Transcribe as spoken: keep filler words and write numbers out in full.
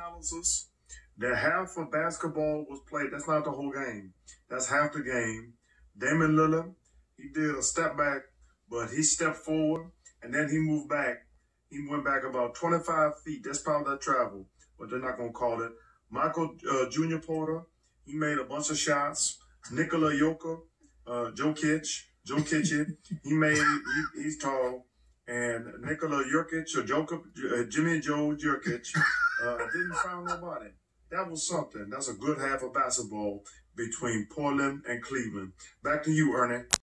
analysis that half of basketball was played. That's not the whole game. That's half the game. Damian Lillard, he did a step back, but he stepped forward, and then he moved back. He went back about twenty-five feet. That's part of that travel, but they're not going to call it. Michael uh, Junior Porter, he made a bunch of shots. Nikola Jokic, uh, Jokic, Jokic, he made, he, he's tall. And Nikola Jokic, or Jokic, uh, Jimmy Joe Jokic, uh, didn't foul nobody. That was something. That's a good half of basketball between Portland and Cleveland. Back to you, Ernie.